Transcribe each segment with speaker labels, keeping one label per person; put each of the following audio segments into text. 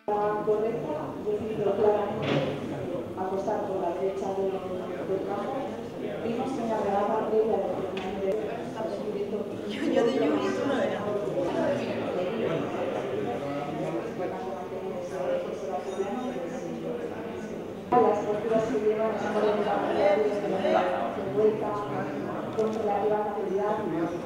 Speaker 1: La correcta, decidido claramente apostar por la derecha del campo. Vimos que en la regata previa de yo de Yuri no era. Las posturas que llevan de vuelta con relativa facilidad.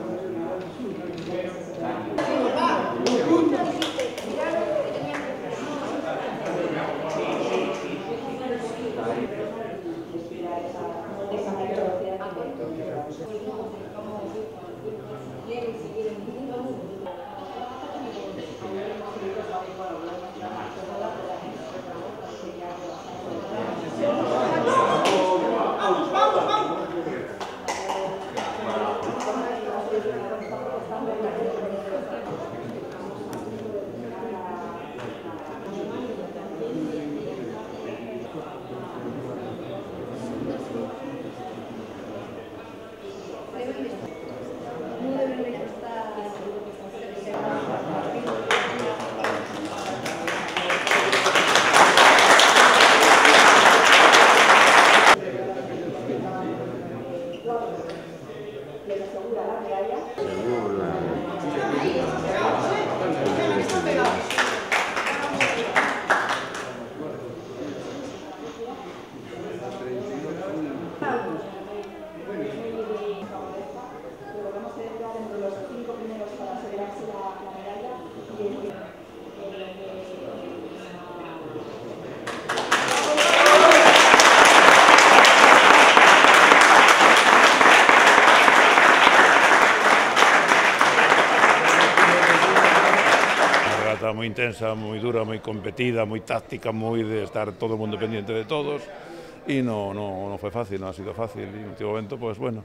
Speaker 2: Muy intensa, muy dura, muy competida, muy táctica, muy de estar todo el mundo pendiente de todos y no fue fácil, no ha sido fácil y en el último momento pues bueno,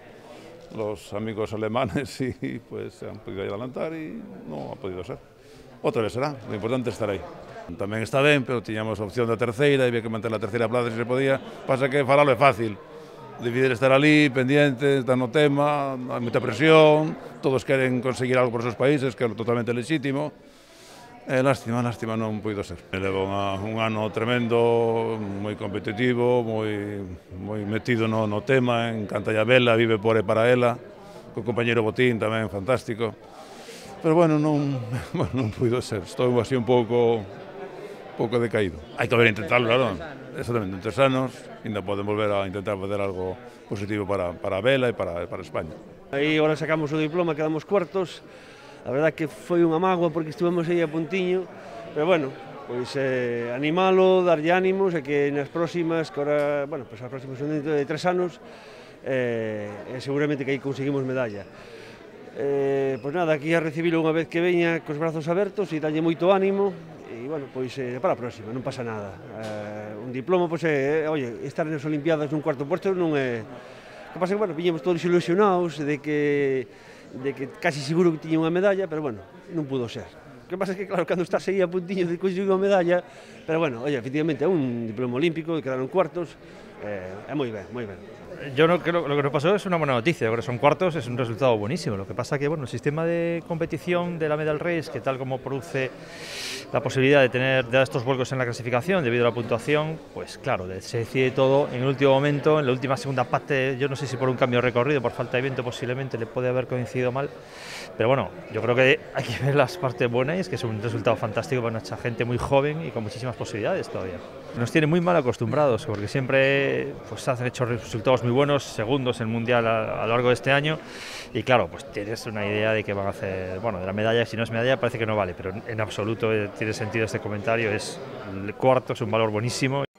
Speaker 2: los amigos alemanes sí pues se han podido adelantar y no ha podido ser. Otra vez será, lo importante es estar ahí. Tamén está ben, pero tiñamos opción da terceira e había que manter a terceira plaza se se podía, pasa que falalo é fácil. Decidir estar ali, pendientes, estar no tema, hai moita presión, todos queren conseguir algo por os seus países, que é totalmente legítimo. Lástima non puido ser. Levo un ano tremendo, moi competitivo, moi metido no tema, encanta a vela, vive por e para ela, co compañeiro Botín tamén fantástico. Pero bueno, non puido ser, estou así un pouco decaído. Hai que volver a intentarlo, claro, exactamente, en 3 anos, ainda poden volver a intentar facer algo positivo para a vela e para España.
Speaker 3: Aí agora sacamos o diploma, quedamos cuartos. A verdad que foi unha mágoa porque estivemos aí a puntiño, pero bueno, pois animalo, darlle ánimos e que nas próximas, que agora, bueno, pois as próximas son dentro de 3 anos, seguramente que aí conseguimos medalla. Pois nada, aquí a recibilo unha vez que veña cos brazos abertos e dalle moito ánimo e, bueno, pois para a próxima, non pasa nada. Un diploma, pois oye, estar nas Olimpiadas nun cuarto puesto non é... O que pasa que, bueno, viñemos todos ilusionados de que casi seguro que tiña unha medalla, pero bueno, non pudo ser. O que pasa é que, claro, cando estás aí a puntiño de conseguir unha medalla, pero bueno, oye, efectivamente é un diploma olímpico, quedaron cuartos, é moi ben, moi ben.
Speaker 4: Yo no creo lo que nos pasó es una buena noticia, ahora son cuartos, es un resultado buenísimo. Lo que pasa que bueno, el sistema de competición de la Medal Race, que tal como produce la posibilidad de tener estos vuelcos en la clasificación debido a la puntuación, pues claro, se decide todo en el último momento, en la última segunda parte, yo no sé si por un cambio de recorrido, por falta de viento posiblemente le puede haber coincidido mal, pero bueno, yo creo que hay que ver las partes buenas y es que es un resultado fantástico para nuestra gente muy joven y con muchísimas posibilidades todavía. Nos tiene muy mal acostumbrados porque siempre pues, han hecho resultados muy buenos, segundos en el Mundial a lo largo de este año y claro, pues tienes una idea de que van a hacer, bueno, de la medalla, si no es medalla parece que no vale, pero en absoluto tiene sentido este comentario, es el cuarto, es un valor buenísimo.